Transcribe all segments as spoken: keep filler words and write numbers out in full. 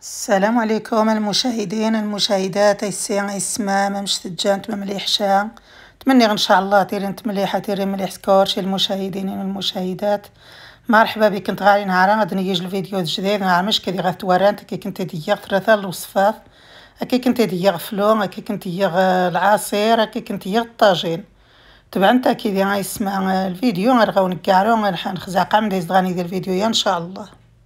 السلام عليكم المشاهدين المشاهدات ايسي ايسما ما مش تجانت ما مليحشة. تمني ان شاء الله تيرين تمليحه تيرين مليح سكورشي المشاهدين والمشاهدات. مرحبا بك. كنت غالي نهار غادي نيجي الفيديو الجديد نهار مش كي غا تورانت كي كنت ديا ثلاثه الوصفات كي كنت ديا فلو كي كنت ديا العصير كي كنت ديا الطاجين. تبع انت كي دي غيسمع الفيديو غنرغاو نكارو غنخزع قام دايز غاني ديال الفيديو ان شاء الله.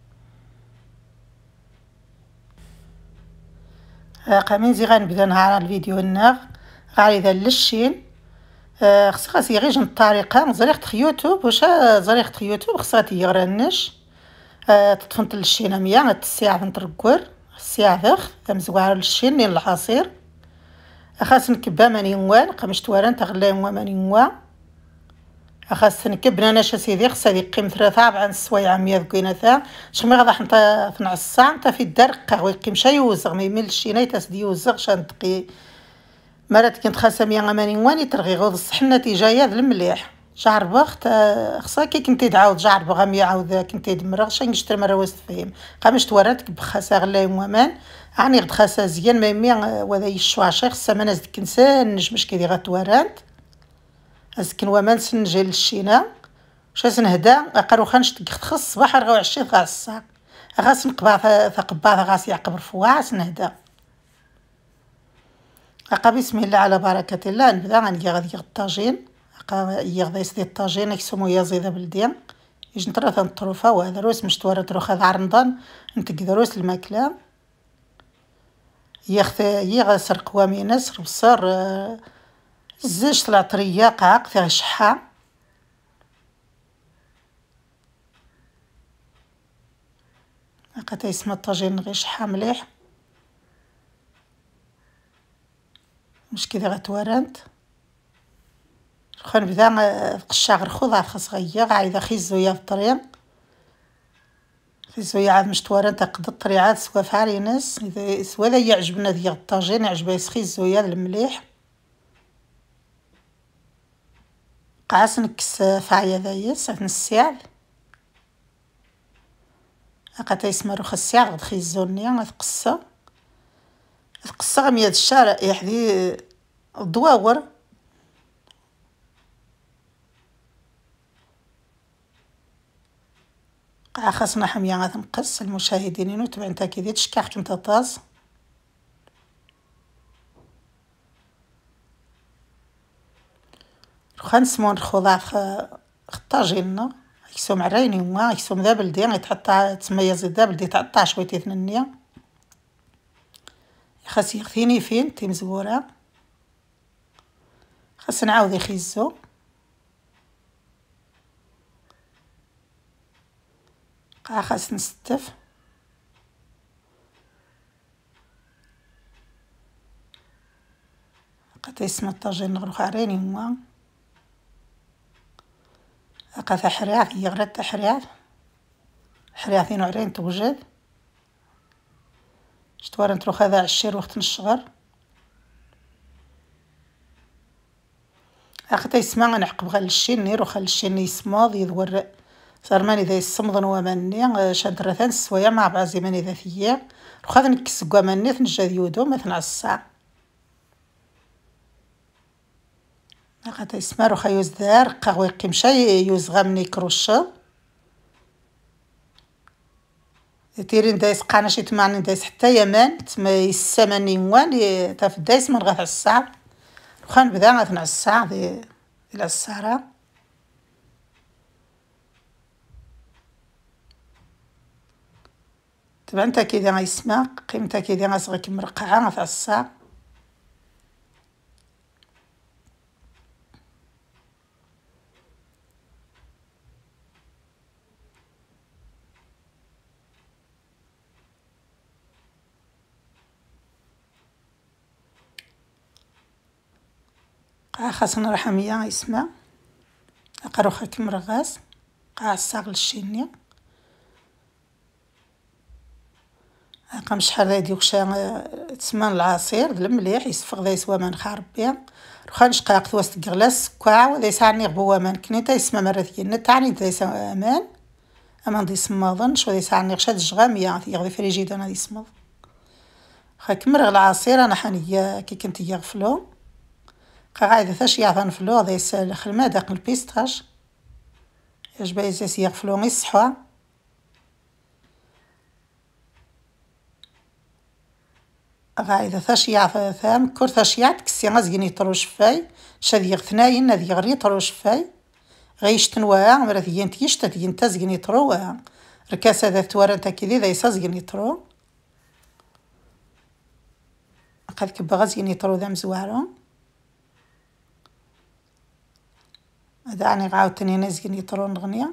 قامين زي غنبدا نهار الفيديو الناغ غالي ذا للشين. خص خاص غير جن الطريقه زريقه يوتيوب واش زريقه يوتيوب خصها تيغرنش تطفنت للشين مية الساعه نتركور الساعه ذخ مزوار للشين نين العصير خاص نكبا ماني نوان قمش توارن تغلي ماني نوا خاص نكب انا شا سيدي خصها يقيم ثلاثة أربعة سوايع مية كويناتا شمي غادا حنطا تنعصا نتا في الدار قهوه يقيم شي يوزغ ما يملش شي نايت يوزغ شان دقي مرات كنت خاصه مية ماني واني ترغي غوض الصحنه تيجايه المليح شعر بخت خصها كي كنتي تعاود جعر بغا مية عاود كنتي دمرغ شي نشتري مره واست فيهم قامش توارات بخاسه غلاي ومان عني غد خاسه زيان ما يمي وذا يشواشي خصها ما ناس كنسان نجمش كي غتوارات اسكن ومان سنجي للشينا واش سنهدا قالوا خنش تخص الصباح رغاو عشرين تاع الساعه غاس نقبع ثقبا غاس يعقب رفوع سنهدا اقا بسم الله على بركه الله نبدا غندير غادي الطاجين اقا يغدا يسدي الطاجين يكسمو يا زيده بلديان يجي ثلاثه الطروفه وهذا روس مشتوره تروخ هذا رمضان نتقدروس الماكله ياخذ يغسر قوامينس بصر زيج العطريه قاق فيها شحه اقا تيسمى الطاجين غير شحه مليح مش كذا غتورنت خنبدا قشا غير خوضه خاص غيا عايده خيزويا في الطريق خيزويا عاد مش تورنت قد الطريق عاد سوا فارينس اذا سوا ذا يعجبنا ديال الطاجين يعجبها يسخيزويا المليح قاس نكس فايا ذايس عند الساعه اقا تيسمى روخ الساعه غد خيزوني غتقصا القصه مية الشارع يحدي الدواور قا خاصنا حميه غتنقص المشاهدين وتبع نتا كي ديت شكاح نتا طاز خنسمون خضاف الطاجين يكسوم عريني وما يكسوم ذا بلدي يتحط تسميه زيد ذا بلدي تعطى شويه ثننيه خاص يغثيني فين تي مزبوره خاص نعاود يخيزو قا خاص نستف قا يسمى الطاجين نغرق عريني هما قا حراث يغرد حراث حراثين وعرين توجد شتوارن تروح هذا عشير وقت الشغر اختا يسمع نعقب غير الشين نيرو خل الشين يسماض يدور صار ماني ذا يسمضن وماني شاد رثان سوايا مع بعض ماني ذا ثياب روح هذا نكس قوامني تنجا يودو مثلا الساعه اختا يسمع روح يوز دار قهوه يقيم شي يوز غامني كروشه تيرين دايس قاناش يتمعني دايس حتى يمان تما يسمني وان تاف دايس من غاث الساعه وخان بدا غاثنا الساعه دي الى الساعه تبع انت كي غيسمع قيمتها كي دي غاصغك مرقعه غاث الساعه قا خاصنا رحمية يسمع أقروخا كمرغاس قا الساغ للشينية قا شحال هادي وكشا تسمان العصير المليح يصفغ ذا يسوى من خارب بيها روخا نشقاق توست غلاس كاع وذا يسعني غبوا مان كنيتا يسمى مرثيين تعني ذا يسمى امان امان دي سماضن شو ذا يسعني غشاد الجغامية يغذي فريجيدان هذا يسمض خاك مرغ العصير انا حنيا كي كنت يغفلو قاعده ثاش يعفن فلو ذا يسال خلما داق البيستاش يجب يزاس يغفلو يصحوا غايده ثاش يعفن ثام كور ثاش يعت كسي غزيني طروش فاي شادي يغثناين هذي غري طروش فاي غيش تنواع مرات ينت يشتت ينتز ينطرو ركاسة ذا توارن تاكيدي ذا يساز ينطرو قد كبغاز ينطرو ذا مزوارو هذا عني غاو تاني ناز ينطرو نغنيا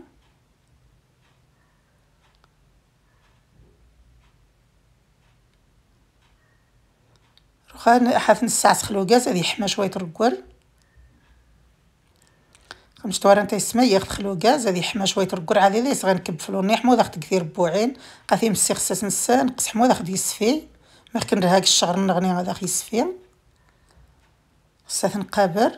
روخان حاث نساعس خلوقاز هذي حما شوية رقول خمس توارن تيسمى ياخد خلوقاز هذي حما شوية رقول عادي ذا يصغر نكب فلوني حمو ذاخد كثير بوعين قاثي مسي خصاص نسا نقص حمو ذاخد يسفي ما كان هاك الشغل نغني هذا يسفي خصها نقابر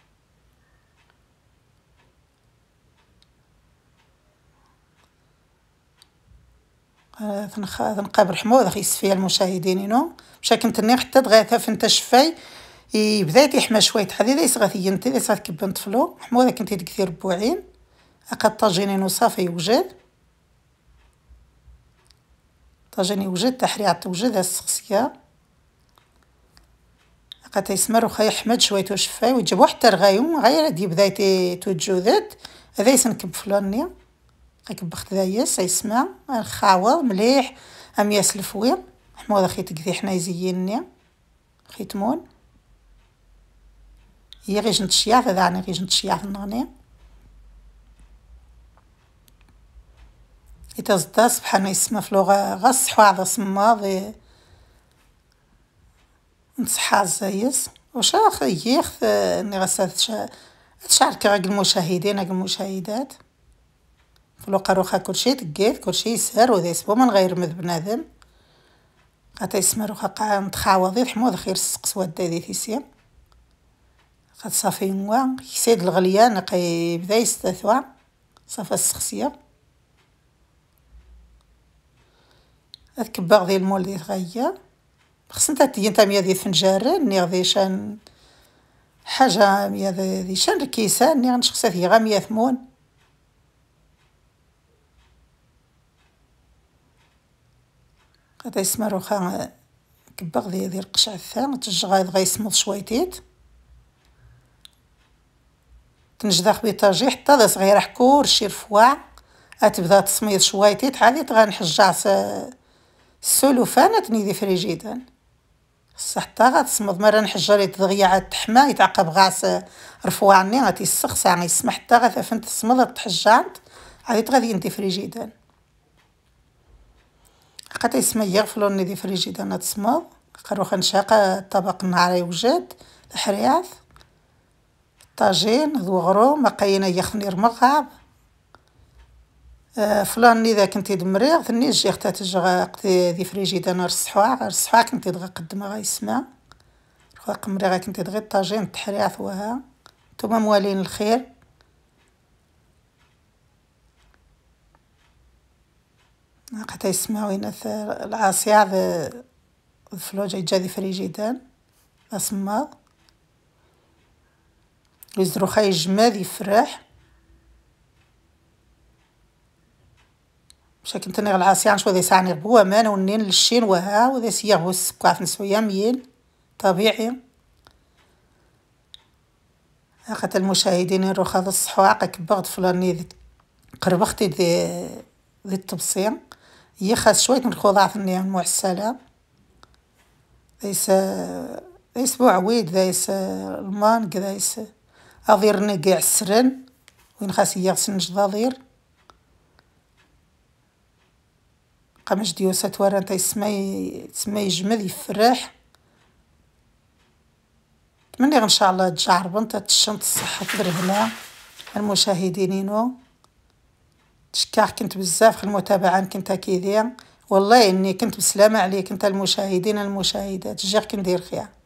نقابر حمو ذاك يسفي المشاهدين انو مشا كنت ني حتى دغيا فنت شفاي بدا يحمى شويه حديده يصغى انت يصغى كب نطفلو حمو ذاك كنت كثير بوعين اقا طاجينين وصافي يوجد طاجين يوجد تحريعه توجد السقسيه اقا تيسمر وخا حمد شويه وشفاي ويجيبو حتى رغايو غير هادي بدايتي توجدت هذا يسنكب فلاني غيكب بخت ذايس يسمع الخاوه مليح ام ياسلف وير حمو ذا خيت كذي حنا يزينني خيتمون هي غير نتشيع هذا يعني غير نتشيع في النغني يتزدا سبحان يسمى في لغه غص واحد صماضي نصحى زايس وش اخي ياخذ اني غسات تشعر كراك المشاهدين المشاهدات في لوقا روخا كلشي تقيت كلشي يسهر وذا يسبو من غير مذ بنادم قاتا يسمى روخا قا نتخاوضي حمود خير السقس ودا ذي تيسير قد صافي نوا يسيد الغليان قي بدا يستثوى صافا السخسيه هاك باغ ذي المول ذي تغيا خص نتا تي نتا ميا ذي فنجار ني غادي شان حاجه ميا ذي شان ركيسان ني غنشخصها في غا ميا ثمون قد يسمى روخا كباغ ذي ذي القشع الثان تجغا غا يسمض شويتيت تنجداخ بيطاجي حتى ذا صغير حكور شي رفواع اتبدا تصميض شويتيت عادي غنحجع السلوفان تني ذي فريجيدان حتى غتصمد مرة نحجر يتضغيا عاد تحمى يتعقب غاس رفواع ني غادي يسخسع يسمح حتى غا فنت تصمد تحجعت عادي غادي انت فريجيدان قتا يسمى يغفلو ني ذي فريجيدان تصمد قروخا نشاقة طبق النهار يوجد الحرياث طاجين ذو غرو مقاينة يخنير مغعب آه فلان اذا كنتي دمريغ ثني جي اختها تجغا قتي ذي فريجيدان رصحوا رصحوا كنتي دغا قدمها غا يسمع رخوا قمري غا كنتي دغي طاجين التحرياث وها نتوما موالين الخير قتا يسمعوا ينث العاصيع ذا الفلوجة يجا فريجيدان اسماض يزرو خاي جماد يفرح مشا كنت نغ العاصيع نشوف ذي ساعني بوا مان ونين للشين وها وذا سياغ السكاف نسويا ميل طبيعي اخت المشاهدين يروح هذا الصحواق كبغد فلاني ذي قربختي ذي ذي التبصير يخاس شويه من الخضاع في النيام مع السلام ليس ليس بوعويد ليس المان ليس اضير نقع السرن وين خاص يغسل نجضاضير قمش ديوسات ورا انت يسمي تسمي يجمد يفرح مني ان شاء الله تجعر بنت تشنط الصحه تدري هنا المشاهدينينو تشكاح كنت بزاف المتابعه كنت كيدير والله اني كنت بسلامه عليك انت المشاهدين المشاهدات جاك ندير خير.